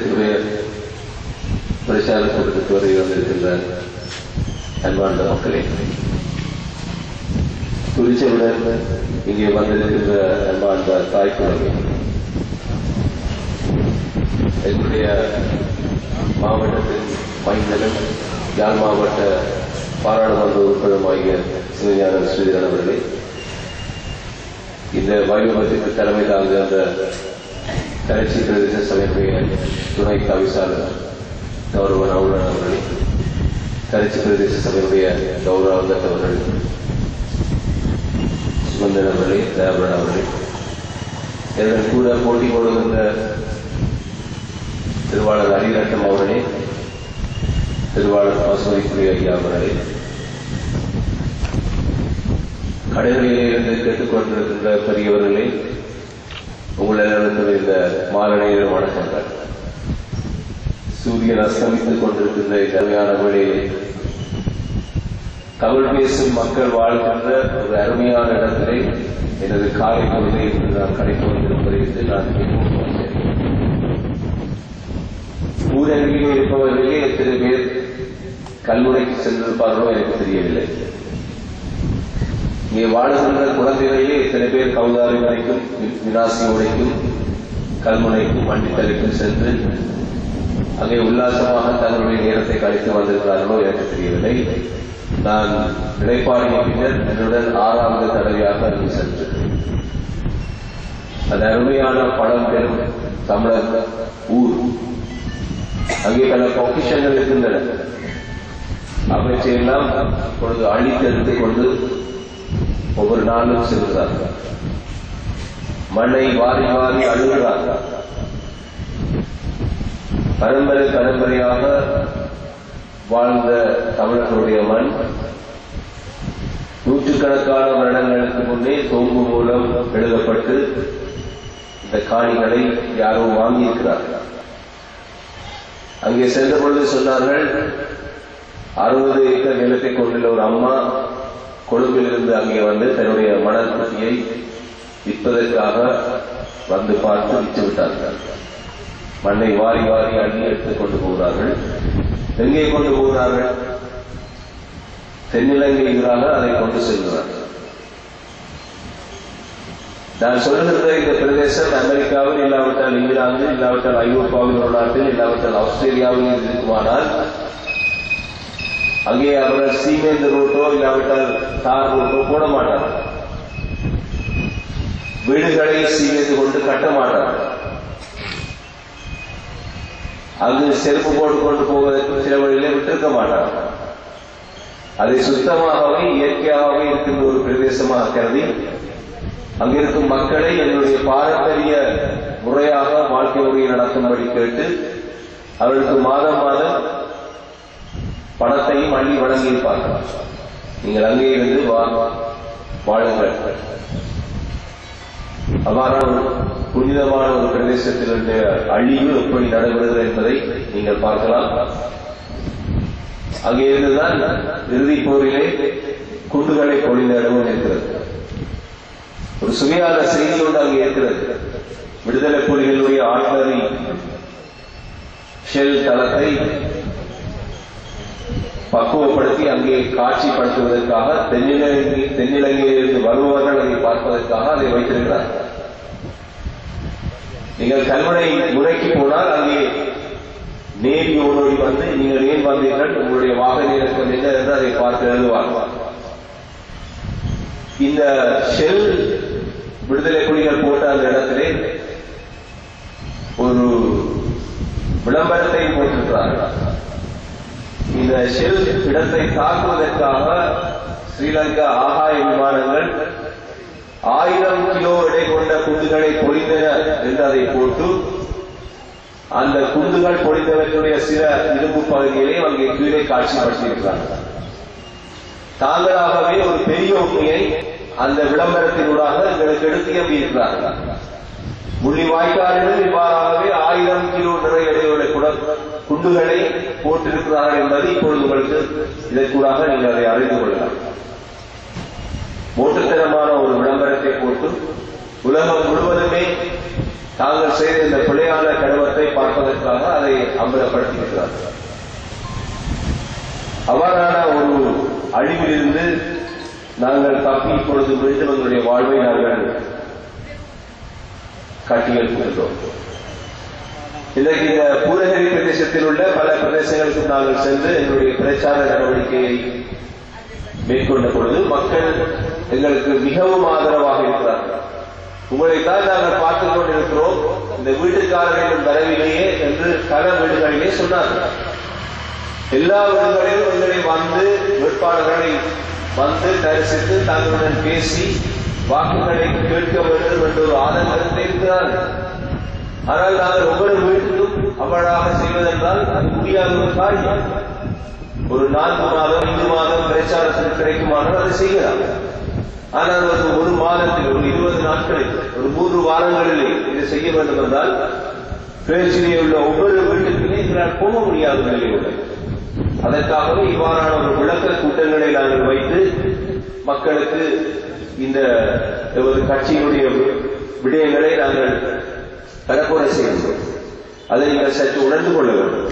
பிரதேசத்துடைய பிரச்சார கூட்டத்துக்கு வரை வந்திருக்கின்ற அன்பார்ந்த மக்களே, குறிச்சவுடன் இங்கே வந்திருக்கின்ற அன்பார்ந்த தாய்க்குழந்தை, எங்களுடைய மாவட்டத்தின் மைந்தனும் யாழ் மாவட்ட பாராளுமன்ற உறுப்பினருமாகிய சிவஞானம் ஸ்ரீதரன் அவர்களே, இந்த வைபவத்திற்கு தலைமை தாங்குகின்ற கரைச்சி பிரதேச சபையுடைய துணை தவிசாளர் கௌரவ நவுலன் அவர்களே, கரைச்சி பிரதேச சபையுடைய கௌரவ அவர்கள், சுகந்தன் அவர்களே, தேவரன் அவர்களே, இதன் கூட போட்டி போடுகின்ற திருவாளர் அரிரட்டம் அவர்களே, திருவாளர் பாசுமதிக்குரிய ஐயா அவர்களே, கடைகளிலே இருந்து கேட்டுக்கொண்டிருக்கின்ற பெரியவர்களே, உங்களிடத்தில் இந்த மாலை நேர வணக்கங்கள். சூரியன் அஸ்தமித்துக் கொண்டிருக்கின்ற இந்த அருமையான வேளையிலே தமிழ் பேசும் மக்கள் வாழ்கின்ற ஒரு அருமையான இடத்திலே எனது காலை பொழுதை நான் கிடைத்து வந்திருப்பதை என்று நான் மிகவும் வந்தேன். ஊரகங்களிலே இருப்பவர்களே எத்தனை பேர் கல்முனைக்கு சென்றிருப்பார்களோ எனக்கு தெரியவில்லை. இங்கே வாழுகின்ற குழந்தைகளிலே எத்தனை பேர் கௌதாரி வரைக்கும், வினாசி உடைக்கும், கல்முனைக்கும், மண்டித்தலைக்கும் சென்று அங்கே உல்லாசமாக தங்களுடைய நேரத்தை கழித்து வந்திருக்கிறார்களோ எனக்கு தெரியவில்லை. நான் இடைப்பாடிய பின்னர் என்னுடன் 6வது தடவையாக அங்கு சென்று அந்த அருமையான படம் பெறும் தமிழர் ஊர், அங்கே பல பொக்கிஷங்கள் இருக்கின்றன. அவற்றையெல்லாம் இப்பொழுது அழித்தெடுத்துக் கொண்டு ஒவ்வொரு நாளும் செல்கிறார்கள். மண்ணை வாரி வாரி அழுகிறார்கள். பரம்பரையாக வாழ்ந்த தமிழர்களுடைய மண் நூற்றுக்கணக்கான வருடங்களுக்கு முன்னே தோம்பு மூலம் எழுதப்பட்டு இந்த காணிகளை யாரோ வாங்கியிருக்கிறார்கள். அங்கே சென்ற பொழுது சொன்னார்கள், 60 ஏக்கர் நிலத்தை கொண்டுள்ள ஒரு அம்மா கொழும்பில் இருந்து அங்கே வந்து தன்னுடைய மணற்பட்டியை விற்பதற்காக வந்து பார்த்து விற்று விட்டார்கள். மண்ணை வாரி வாரி அள்ளி எடுத்துக் கொண்டு போகிறார்கள். எங்கே கொண்டு போகிறார்கள்? தென்னிலங்கைகளாக அதை கொண்டு செல்கிறார்கள். நான் சொல்லுகின்ற இந்த பிரதேசம் அமெரிக்காவில் இல்லாவிட்டால் இங்கிலாந்து, இல்லாவிட்டால் ஐரோப்பாவில் ஒரு நாட்டில், இல்லாவிட்டால் ஆஸ்திரேலியாவில் இருக்குமானால் அங்கே அவர்கள் சீமேந்து ரோட்டோ இல்லாவிட்டால் தார் ரோட்டோ போட மாட்டார்கள். வீடுகளை சீமேந்து கொண்டு கட்ட மாட்டார்கள். அங்கு செருப்பு போட்டுக்கொண்டு போவதற்கு சில வழியிலே விட்டிருக்க மாட்டார்கள். அதை சுத்தமாகவே இயற்கையாகவே இருக்கின்ற ஒரு பிரதேசமாக கருதி அங்கிருக்கும் மக்களை என்னுடைய பாரம்பரிய முறையாக வாழ்க்கை முறையை நடக்கும்படி கேட்டு அவர்களுக்கு மாதம் மாதம் பணத்தையும் அள்ளி வழங்கியிருப்பார்கள். நீங்கள் அங்கே இருந்து வாழுங்கள். அவ்வாறான புனிதமான ஒரு பிரதேசத்தினுடைய அழிவு எப்படி நடைபெறுகிறது என்பதை நீங்கள் பார்க்கலாம். அங்கே இருந்துதான் இறுதிப் போரிலே குண்டுகளை பொழிந்த இடமும் இருக்கிறது. ஒரு சுவையான செய்தி ஒன்று அங்கே இருக்கிறது. விடுதலை புலிகளுடைய ஆர்டிலரி ஷெல் தளத்தை பக்குவப்படுத்தி அங்கே காட்சிப்படுத்துவதற்காக தென்னிலங்கையிலிருந்து வருபவர்கள் அதை பார்ப்பதற்காக அதை வைத்திருக்கிறார்கள். நீங்கள் கல்முனை முறைக்கு போனால் அங்கே நேவி ஓடோடி வந்து நீங்கள் ஏன் வந்தீர்கள், உங்களுடைய வாகன இலக்கம் என்ன என்று அதை பார்த்து எழுதுவார்கள். இந்த ஷெல் விடுதலை புலிகள் போட்ட அந்த இடத்திலே ஒரு விளம்பரத்தை போட்டிருக்கிறார்கள். இந்த ஷெல் இடத்தை தாக்குவதற்காக ஸ்ரீலங்கா ஆகாய விமானங்கள் 1000 கிலோ எடை கொண்ட குண்டுகளை பொழிந்தன என்று அதை போட்டு அந்த குண்டுகள் பொழிந்தவர்களுடைய சில இரும்பு பகுதிகளை அங்கே கீழே காட்சிப்படுத்தியிருக்கிறார்கள். தாங்களாகவே ஒரு பெரிய உண்மையை அந்த விளம்பரத்தினூடாக எங்களுக்கு எடுத்து எம்பியிருக்கிறார்கள். முள்ளிவாய்க்காலில் இவ்வாறாகவே 1000 கிலோ நிறைய எடையுள்ள குண்டுகளை போட்டிருக்கிறார்கள் என்பது இப்பொழுது உங்களுக்கு இதற்கூடாக நீங்கள் அதை அறிந்து கொள்ளலாம். மோட்டுத்தனமான ஒரு விளம்பரத்தை போட்டு உலகம் முழுவதுமே தாங்கள் செய்த இந்த பிழையான கருவத்தை பார்க்க பார்ப்பதற்காக அதை அம்பலப்படுத்தியிருக்கிறார். அவ்வாறான ஒரு அழிவிலிருந்து நாங்கள் தப்பி இப்பொழுது மீண்டும் எங்களுடைய வாழ்வை நாங்கள் கட்டியெழுப்புகின்றோம். இன்றைக்கு இந்த பூரகிரி பிரதேசத்தில் உள்ள பல பிரதேசங்களுக்கு நாங்கள் சென்று எங்களுடைய பிரச்சார நடவடிக்கையை மேற்கொண்ட பொழுது மக்கள் எங்களுக்கு மிகவும் ஆதரவாக இருக்கிறார்கள். உங்களைத்தான் நாங்கள் பார்த்துக் கொண்டிருக்கிறோம், இந்த வீட்டுக்காரர்களின் வரவிலேயே என்று பல வீடுகளிலே சொன்னார்கள். எல்லா வீடுகளிலும் எங்களை வந்து வேட்பாளர்களை வந்து தரிசித்து தங்களுடன் பேசி வாக்குகளை கேட்க வேண்டும் என்ற ஒரு ஆதங்கத்தை இருக்கிறார்கள். ஆனால் நாங்கள் ஒவ்வொரு வீட்டிலும் அவ்வளவாக செய்வதென்றால் அது முடியாத ஒரு காரியம். ஒரு 4 மாதம் 5 மாதம் பிரச்சாரத்தில் கிடைக்குமானால் அதை செய்யலாம். ஆனால் ஒரு மாதத்தில் ஒரு 20 நாட்களில் ஒரு 3 வாரங்களிலே இதை செய்ய வேண்டும் என்றால் பேச்சிலே உள்ள ஒவ்வொரு வீட்டுக்குமே எங்களால் போக முடியாத நிலை உள்ளது. அதற்காகவே இவ்வாறான ஒரு விளக்க கூட்டங்களை நாங்கள் வைத்து மக்களுக்கு இந்த கட்சியினுடைய விடயங்களை நாங்கள் பரப்புரை செய்கின்றோம். அதை நீங்கள் சற்று உணர்ந்து கொள்ள வேண்டும்.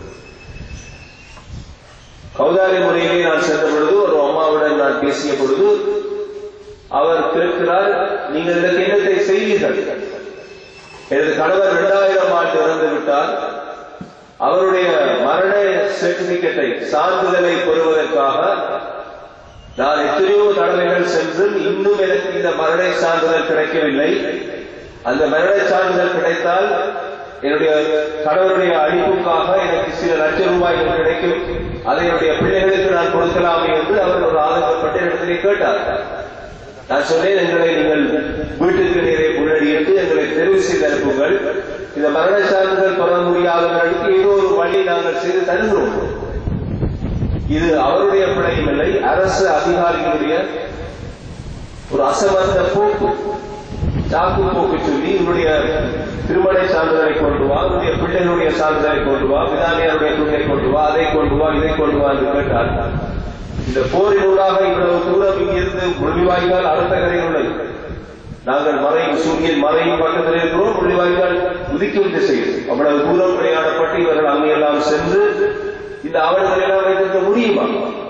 கௌதாரி முறையிலே நான் சென்ற பொழுது ஒரு அம்மாவுடன் நான் பேசிய பொழுது அவர் கேட்கிறார், நீங்கள் இதற்கு என்னத்தை செய்வீர்கள்? எனது கணவர் 2000 ஆண்டு இறந்து விட்டார். அவருடைய மரண சர்டிபிகேட்டை சான்றிதழை பெறுவதற்காக நான் எத்தனையோ தடவைகள் சென்று இன்னும் எனக்கு இந்த மரண சான்றிதழ் கிடைக்கவில்லை. அந்த மரண சான்றிதழ் கிடைத்தால் என்னுடைய கணவருடைய அழிப்புக்காக எனக்கு சில லட்சம் ரூபாய்கள் கிடைக்கும், அதை என்னுடைய பிள்ளைகளுக்கு நான் கொடுக்கலாமே என்று அவர் ஒரு ஆதங்கப்பட்ட இடத்திலே கேட்டார். நான் சொன்னேன், எங்களை நீங்கள் வீட்டுக்கு நேரே முன்னடியிட்டு எங்களை தெரிவு செய்து அனுப்புங்கள். இந்த மரண சான்றிதழ் பெற முடியாதவர்களுக்கு ஏதோ ஒரு வழி நாங்கள் செய்து தருகிறோம். இது அவருடைய பிழையும் இல்லை, அரசு அதிகாரிகளுடைய ஒரு அசமர்த்த போக்கு, சாக்கு போக்கு சொல்லி உன்னுடைய திருமண சான்றிதழை கொண்டு வா, உன்னுடைய பிள்ளைகளுடைய சான்றிதழை கொண்டு வா, விதானியருடைய துணை கொண்டு வா, அதை கொண்டு வா, இதை கொண்டு வா என்று கேட்டார். இந்த போரினூடாக இவ்வளவு தூரம் இங்கிருந்து முள்ளிவாய்க்கால் அடுத்த கரையில் உள்ளது. நாங்கள் மறையும் சூரியன் மறையும் பக்கத்தில் இருக்கிறோம், முள்ளிவாய்க்கால் உதிக்கும் திசையில் அவ்வளவு தூரம் பிரயாணப்பட்டு இவர்கள் அங்கெல்லாம் சென்று இந்த ஆவணங்களை எல்லாம் வைத்திருக்க முடியுமா?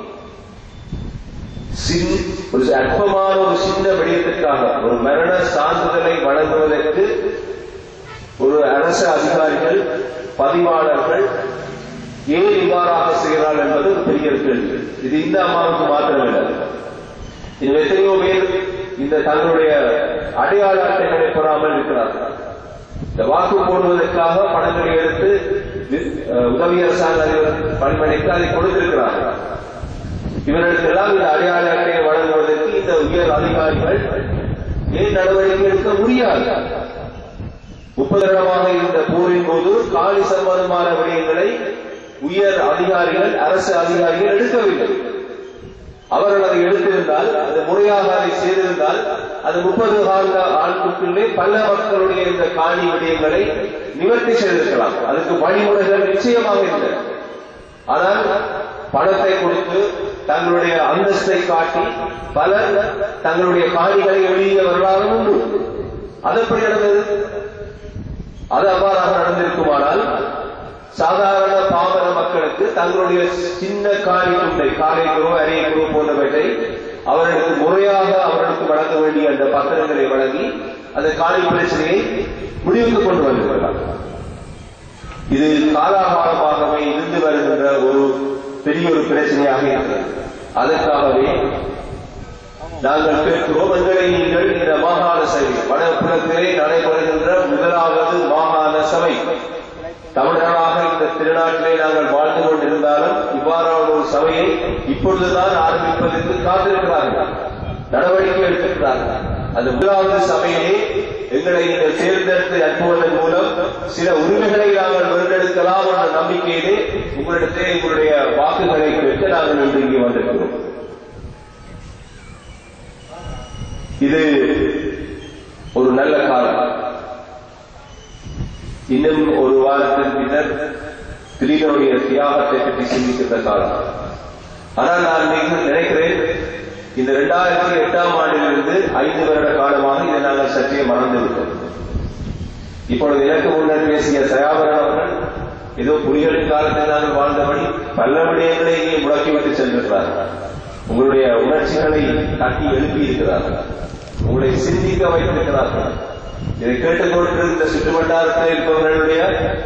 ஒரு அற்பமான ஒரு சின்ன விடயத்திற்காக ஒரு மரண சான்றிதழை வழங்குவதற்கு ஒரு அரசு அதிகாரிகள் பதிவாளர்கள் ஏன் இவ்வாறாக செய்கிறார்கள் என்பது ஒரு பெரிய கேள்வி. இது இந்த அம்மாவுக்கு மாத்திரமில்லை, இது எத்தனையோ பேர் இந்த தங்களுடைய அடையாள அட்டைகளை பெறாமல் இருக்கிறார்கள். இந்த வாக்கு போடுவதற்காக பணங்களை எடுத்து உதவி அரசாங்க அதிபர் பணிமனைக்கு அதை கொடுத்திருக்கிறார்கள். இவர்களுக்கெல்லாம் இந்த அடையாள அட்டையை வழங்குவதற்கு இந்த உயர் அதிகாரிகள் ஏன் நடவடிக்கை எடுக்க முடியாது? 30 வருடமாக இருந்த போரின் போது காலி சம்பந்தமான விடயங்களை உயர் அதிகாரிகள் அரசு அதிகாரிகள் எடுக்கவில்லை. அவர்கள் அதை எடுத்திருந்தால், அது முறையாக அதை செய்திருந்தால், அது 30 ஆண்டுக்குள்ளே பல மக்களுடைய இந்த காணி விடயங்களை நிவர்த்தி செய்திருக்கலாம். அதுக்கு வழிமுறைகள் நிச்சயமாக இல்லை. ஆனால் பணத்தை கொடுத்து தங்களுடைய அந்தஸ்தை காட்டி பலர் தங்களுடைய காணிகளை வெளியவர்களாக உண்டு. அது எப்படி நடந்தது? அது அவ்வாறாக நடந்திருக்குமானால் சாதாரண பாமர மக்களுக்கு தங்களுடைய சின்ன காணி துண்டை, காலை குரு அரை குரு போன்றவற்றை அவர்களுக்கு முறையாக அவர்களுக்கு வழங்க வேண்டிய அந்த பத்திரங்களை வழங்கி அந்த காணி பிரச்சனையை முடிவுக்கு கொண்டு வந்திருக்கிறார். இது காலாகாலமாகவே இருந்து வருகின்ற ஒரு பெரிய ஒரு பிரச்சனையாக இருக்கிறது. அதற்காகவே நாங்கள் கேட்கிறோம், எங்களை நீங்கள் இந்த மாகாண சபை வடபுலத்திலே நடைபெறுகின்ற 1வது மாகாண சபை தமிழராக இந்த திருநாட்டிலே நாங்கள் வாழ்ந்து கொண்டிருந்தாலும் இவ்வாறான ஒரு சபையை இப்பொழுதுதான் ஆரம்பிப்பதற்கு காத்திருக்கிறார்கள், நடவடிக்கை எடுத்திருக்கிறார்கள். அந்த 1வது சபையிலே எங்களை நீங்கள் தேர்ந்தெடுத்து அனுப்புவதன் மூலம் சில உரிமைகளை நாங்கள் வென்றெடுக்கலாம் என்ற நம்பிக்கையிலே உங்களிடத்தே எங்களுடைய வாக்குகளை கேட்க நாங்கள் இன்று இங்கே வந்திருக்கிறோம். இது ஒரு நல்ல காலம். இன்னும் ஒரு வாரத்தின் பின்னர் திலீபனுடைய தியாகத்தை பற்றி சிந்திக்கின்ற காலம். ஆனால் நான் நினைக்கிறேன், இந்த 2008ஆம் ஆண்டிலிருந்து 5 வருட காலமாக இதை நாங்கள் சற்றே மறந்துவிட்டோம். இப்பொழுது எனக்கு முன்னர் பேசிய தயாபரன் அவர்கள் ஏதோ புலிகளின் காலத்தில் நாங்கள் வாழ்ந்தபடி பல விடயங்களை இங்கே முடக்கிவிட்டு சென்றிருக்கிறார்கள். உங்களுடைய உணர்ச்சிகளை தட்டி எழுப்பி இருக்கிறார்கள், உங்களை சிந்திக்க வைத்திருக்கிறார்கள். இதை கேட்டுக்கொண்டு இந்த சுற்றுவட்டாரத்தில் இருப்பவர்களுடைய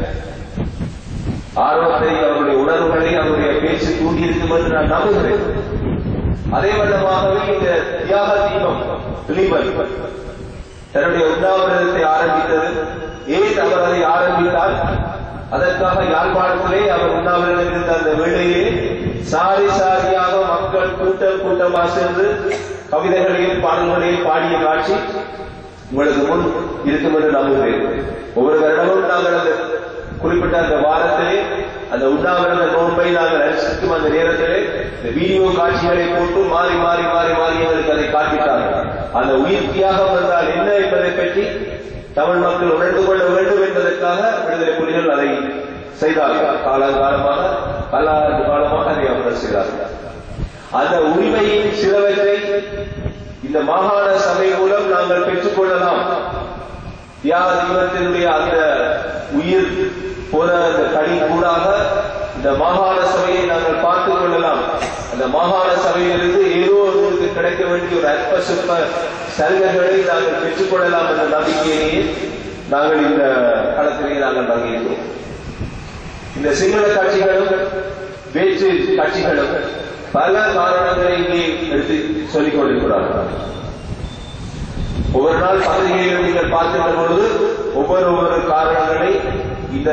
ஆர்வத்தை, அவருடைய உணர்வுகளை, அவருடைய பேச்சு தூண்டியிருக்கும் என்று நான் நம்புகிறேன். அதே வண்ணமாகவே இந்த தியாக தீபம் பிலிபன் தன்னுடைய உண்ணாவிரதத்தை ஆரம்பித்தது. ஏன் அவர் அதை ஆரம்பித்தார்? அதற்காக யாழ்ப்பாணத்திலே அவர் உண்ணாவிரதம் இருந்த அந்த வேளையிலே சாரி சாரியாக மக்கள் கூட்டம் கூட்டமாக சென்று கவிதைகளையும் பாடல்களையும் பாடிய காட்சி உங்களுக்கு முன் இருக்கும் என்று நம்புகிறேன். ஒவ்வொரு வருடமும் நாங்கள் அந்த குறிப்பிட்ட அந்த வாரத்திலே அந்த உண்ணாவிரத நோன்பை நாங்கள் அனுஷ்டிக்கும் அந்த நேரத்திலே இந்த வீடியோ காட்சிகளை போட்டு மாறி மாறி மாறி மாறி எங்களுக்கு அதை காண்பித்தார்கள். அந்த உயிர் தியாகம் என்றால் என்ன என்பதை பற்றி தமிழ் மக்கள் உணர்ந்து கொள்ள வேண்டும் என்பதற்காக விடுதலை புலிகள் அதை செய்தார்கள். காலகாலமாக பல ஆண்டு காலமாக அதை அவர்கள் செய்தார்கள். அந்த உரிமையின் சிலவற்றை இந்த மாகாண சபை மூலம் நாங்கள் பெற்றுக் கொள்ளலாம். தியாக தீபத்தினுடைய அந்த உயிர் போன அந்த கனி கூடாக இந்த மாகாண சபையை நாங்கள் பார்த்துக் கொள்ளலாம். அந்த மாகாண சபையிலிருந்து ஏதோ ஒன்றுக்கு கிடைக்க வேண்டிய ஒரு அற்ப சொற்ப சலுகைகளை நாங்கள் பெற்றுக் கொள்ளலாம் என்ற நம்பிக்கையிலேயே நாங்கள் இந்த களத்திலேயே நாங்கள் தங்கியிருக்கிறோம். இந்த சிங்கள கட்சிகளும் வேற்று கட்சிகளும் பல காரணங்களை இங்கே எடுத்து சொல்லிக் கொண்டிருக்கிறார்கள். ஒவ்வொரு நாள் பத்திரிகையில் நீங்கள் பார்க்கின்ற பொழுது ஒவ்வொரு காரணங்களை இந்த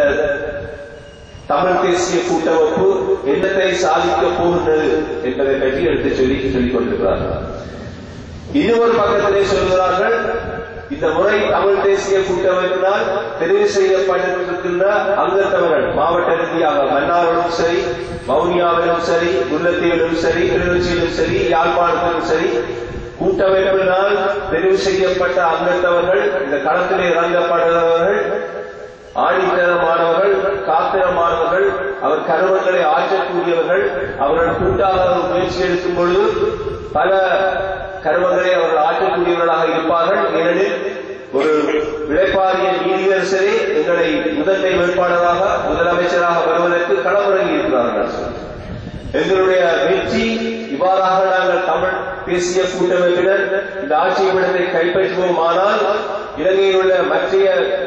தமிழ் தேசிய கூட்டமைப்பு என்னத்தை சாதிக்கப் போகின்றது என்பதை பற்றி எடுத்து சொல்லிக் கொண்டிருக்கிறார்கள். இன்னொரு பக்கத்திலே சொல்கிறார்கள், இந்த முறை தமிழ் தேசிய கூட்டமைப்பினால் தெரிவு செய்யப்பட்டிருக்கின்ற அங்கத்தவர்கள் மாவட்ட ரீதியாக மன்னாரிலும் சரி, வவுனியாவிலும் சரி, முல்லைத்தீவிலும் சரி, கிளிநொச்சியிலும் சரி, யாழ்ப்பாணத்திலும் சரி, கூட்டமைப்பினால் தெரிவு செய்யப்பட்ட அங்கத்தவர்கள் இந்த களத்திலே இறங்கப்படுகிறவர்கள் ஆணித்தனமானவர்கள், காத்திரமானவர்கள், அவர் கருவங்களை ஆற்றக்கூடியவர்கள். அவர்கள் கூட்டாக முயற்சி எடுக்கும் பொழுது பல கருவங்களை அவர்கள் ஆற்றக்கூடியவர்களாக இருப்பார்கள். ஏனெனில் ஒரு இளைப்பாறிய நீதியரசரே எங்களை முதன்மை வேட்பாளராக முதலமைச்சராக வருவதற்கு களமிறங்கி இருக்கிறார்கள். எங்களுடைய வெற்றி இவ்வாறாக நாங்கள் தமிழ் தேசிய கூட்டமைப்பினர் இந்த ஆட்சியிடத்தை கைப்பற்றுவோமானால் இலங்கையில் உள்ள மற்ற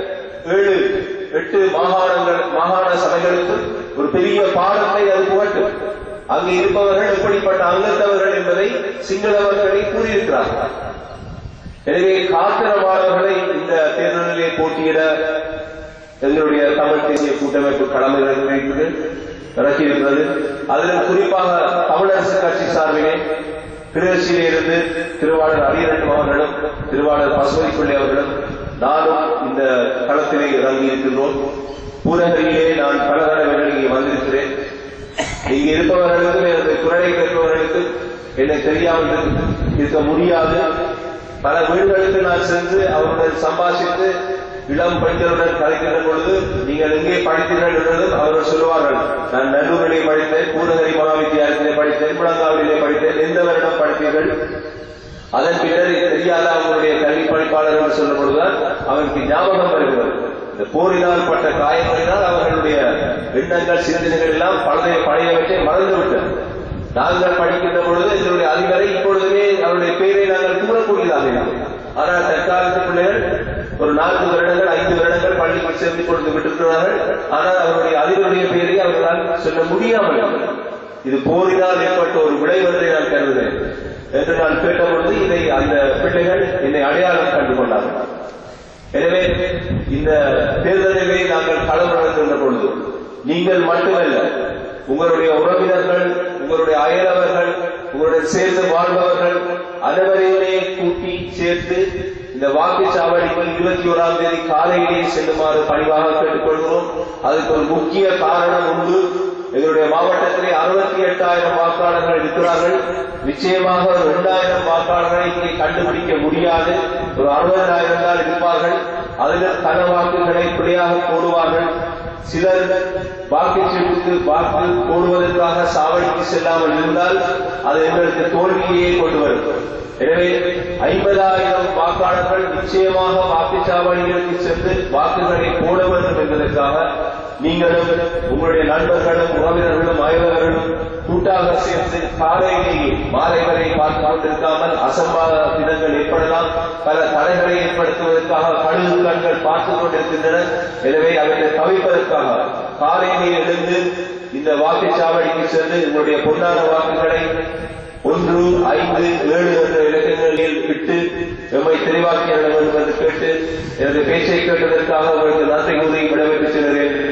7-8 மாகாண சபைகளுக்கு ஒரு பெரிய பாடத்தை அது புகட்டும். அங்கு இருப்பவர்கள் எப்படிப்பட்ட அங்கத்தவர்கள் என்பதை சிங்களவர்களை கூறியிருக்கிறார்கள். எனவே காத்திரமானவர்களை இந்த தேர்தலிலே போட்டியிட எங்களுடைய தமிழ் தேசிய கூட்டமைப்பு கடமைகள் இறக்கியிருக்கிறது. அதிலும் குறிப்பாக தமிழரசு கட்சி சார்பிலே கிளிநொச்சியிலிருந்து திருவாளர் அரியரட்டும் அவர்களும் திருவாளர் பசுமைப்பிள்ளை அவர்களும் நானும் இந்த களத்திலே இறங்கி இருக்கின்றோம். பூரகரியிலே நான் பல தடவைகள் இங்கே வந்திருக்கிறேன். இங்கே இருப்பவர்களுக்கும் எனது குரலை கேட்பவர்களுக்கும் என்னை தெரியாமல் இருக்க முடியாது. பல வீடுகளுக்கு நான் சென்று அவருடன் சம்பாஷித்து இளம் பெண்களுடன் கலைக்கின்ற பொழுது நீங்கள் எங்கே படித்தீர்கள் என்றதும் அவர்கள் சொல்லுவார்கள், நான் நல்லூரிலே படித்தேன், பூரகரி மகாவித்தியாலயத்திலே படித்தேன், முழங்காவிலே படித்தேன், எந்த வருடம் படித்தீர்கள்? அதன் பின்னர் தெரியாத அவங்களுடைய கல்வி பணிப்பாளர் என்று சொல்லும் பொழுதுதான் அவருக்கு ஞாபகம் வருகிறது. இந்த போரினால் பட்ட காயங்களினால் அவர்களுடைய எண்ணங்கள் சிந்தனைகள் எல்லாம் பழையவற்றை மறந்துவிட்டது. நாங்கள் படிக்கின்ற பொழுது எங்களுடைய அதிகாரி இப்பொழுதுமே அவருடைய பெயரை நாங்கள் கூறக்கூடியதாக இருக்கிறோம். ஆனால் தற்காலத்து பிள்ளைகள் ஒரு 4 வருடங்கள் 5 வருடங்கள் பள்ளிக்கு சேர்ந்து கொடுத்து விட்டிருக்கிறார்கள். ஆனால் அவருடைய அதிபருடைய பெயரை அவர்களால் சொல்ல முடியாமல் இது போரினால் ஏற்பட்ட ஒரு விளைவு என்று நான் கருதுகிறேன் என்று நான் கேட்டபொழுது இதை அந்த பிள்ளைகள் என்னை அடையாளம் கண்டு கொண்டார்கள். எனவே இந்த தேர்தலிலே நாங்கள் களம் நடத்துகின்ற பொழுது நீங்கள் மட்டுமல்ல, உங்களுடைய உறவினர்கள், உங்களுடைய அயலவர்கள், உங்களுடன் சேர்ந்து வாழ்பவர்கள் அனைவரையுமே கூட்டி சேர்த்து இந்த வாக்குச்சாவடிக்கு 21ஆம் தேதி காலையிலேயே செல்லுமாறு பணிவாக கேட்டுக்கொள்கிறோம். அதுக்கு ஒரு முக்கிய காரணம் உண்டு. எங்களுடைய மாவட்டத்திலே 68,000 வாக்காளர்கள் இருக்கிறார்கள். நிச்சயமாக ஒரு 2,000 வாக்காளர்களை இங்கே கண்டுபிடிக்க முடியாது. ஒரு 60,000 தான் இருப்பார்கள். அதில் தன வாக்குகளை பிழையாக போடுவார்கள். சிலர் வாக்குச்சீட்டுக்கு வாக்கு போடுவதற்காக சாவடிக்கு செல்லாமல் இருந்தால் அது எங்களுக்கு தோல்வியே கொண்டு வரும். எனவே 50,000 வாக்காளர்கள் நிச்சயமாக வாக்குச்சாவடிகளுக்கு சென்று வாக்குகளை போட வேண்டும் என்பதற்காக நீங்களும் உங்களுடைய நண்பர்களும் உறவினர்களும் அயலவர்களும் கூட்டாக சேர்ந்து காலையிலேயே மாலை வரை பார்த்துக் கொண்டிருக்காமல் அசம்பாவிதங்கள் ஏற்படலாம். பல தடைகளை ஏற்படுத்துவதற்காக கழுகு கண்கள் பார்த்துக் கொண்டிருக்கின்றன. எனவே அவற்றை தவிர்ப்பதற்காக காலையிலே எழுந்து இந்த வாக்குச்சாவடிக்கு சென்று உங்களுடைய பொன்னான வாக்குகளை 1, 5, 7 என்ற இலக்கங்களில் விட்டு எம்மை தெளிவாக்கி வேண்டும் என்று கேட்டு எனது பேச்சை கேட்டதற்காக உங்களுக்கு நன்றி கூறி விடைபெற்று செல்கிறேன்.